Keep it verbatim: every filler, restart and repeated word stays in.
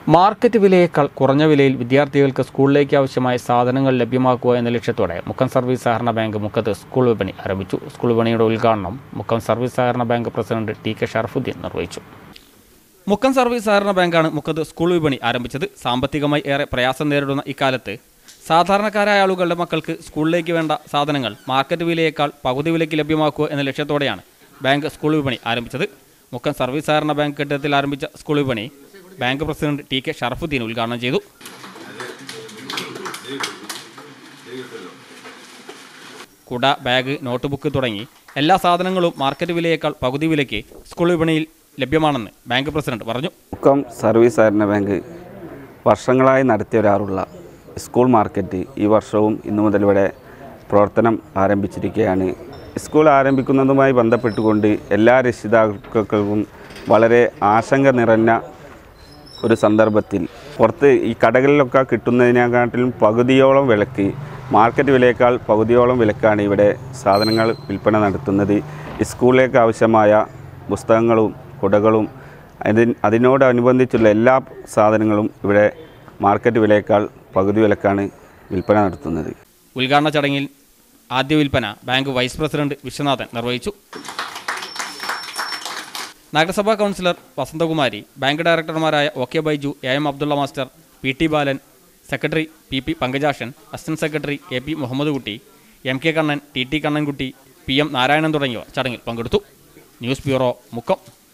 Market വിലയേക്കാൾ കുറഞ്ഞ വിലയിൽ വിദ്യാർത്ഥികൾക്ക് സ്കൂളിലേക്ക് ആവശ്യമായ സാധനങ്ങൾ ലഭ്യമാക്കുക എന്ന ലക്ഷ്യത്തോടെ മുക്കം സർവീസ് സഹകരണ ബാങ്ക് മുക്കത്ത് സ്കൂൾ വിപണി ആരംഭിച്ചു. സ്കൂൾ വിപണിയുടെ ഉദ്ഘാടനം മുക്കം സർവീസ് സഹകരണ bank president T K Sharafuddeen നിർവഹിച്ചു. മുക്കം സർവീസ് സഹകരണ ബാങ്കാണ് മുക്കത്ത് സ്കൂൾ വിപണി ആരംഭിച്ചത്. സാമ്പത്തികമായി ഏറെ പ്രയാസം നേരിടുന്ന ഇക്കാലത്ത് സാധാരണക്കാരായ ആളുകളുടെ മക്കൾക്ക് സ്കൂളിലേക്ക് വേണ്ട സാധനങ്ങൾ മാർക്കറ്റ് വിലയേക്കാൾ പകുതി വിലയ്ക്ക് ലഭ്യമാക്കുക എന്ന ലക്ഷ്യത്തോടെയാണ് ബാങ്ക് സ്കൂൾ വിപണി ആരംഭിച്ചത്. മുക്കം സർവീസ് സഹകരണ ബാങ്ക് കെട്ടിടത്തിൽ ആരംഭിച്ച സ്കൂൾ വിപണി bank president T K Sharafuddeen ഉദ്ഘാടനം ചെയ്തു. കുട, ബാഗ്, നോട്ട് ബുക്ക് തുടങ്ങി എല്ലാ സാധനങ്ങളും മാർക്കറ്റ് വിലയേക്കാൾ പകുതി വിലയ്ക്ക് സ്കൂൾ വിപണിയിൽ ലഭ്യമാണെന്ന് ബാങ്ക് പ്രസിഡന്റ് പറഞ്ഞു. മുക്കം സർവീസ് സഹകരണ ബാങ്ക് വർഷങ്ങളായി നടത്തി വരാറുള്ള സ്കൂൾ മാർക്കറ്റ് ഈ വർഷവും ഇന്നു മുതൽ ഇവിടെ പ്രവർത്തനം ആരംഭിച്ചിരിക്കുകയാണ്. സ്കൂൾ ആരംഭിക്കുന്നതുമായി ബന്ധപ്പെട്ടുകൊണ്ട് എല്ലാ രക്ഷിതാക്കൾക്കും വളരെ ആശങ്ക നിറഞ്ഞ ഒരു സന്ദർഭത്തിൽ പുറത്ത് ഈ കടകളിലൊക്കെ കിട്ടുന്നതിനെക്കാട്ടിലും പകുതിയോളം വിലക്ക്, മാർക്കറ്റ് വിലയേക്കാൾ പകുതിയോളം വിലക്കാണ് ഇവിടെ സാധനങ്ങൾ വിൽപ്പന നടത്തുന്നത്. സ്കൂളിലേക്ക് ആവശ്യമായ പുസ്തകങ്ങളും കുടകളും അതിന് അതിനോടനുബന്ധിച്ചുള്ള എല്ലാ സാധനങ്ങളും ഇവിടെ മാർക്കറ്റ് വിലയേക്കാൾ പകുതി വിലക്കാണ് വിൽപ്പന നടത്തുന്നത്. ഉദ്ഘാടന ചടങ്ങിൽ ആദ്യ വിൽപ്പന ബാങ്ക് വൈസ് പ്രസിഡന്റ് വിശ്വനാഥൻ നിർവഹിച്ചു. നഗരസഭാ കൗൺസിലർ വസന്തകുമാരി, ബാങ്ക് ഡയറക്ടർമാരായ O K Baiju, A M Abdulla master, P T Balan, secretary P P Pankajakshan, assistant secretary A P Muhammed Kutty, M K Kannan, T T Kannankutty, P M Narayanan തുടങ്ങിയവർ ചടങ്ങിൽ പങ്കെടുത്തു. News bureau, Mukkam.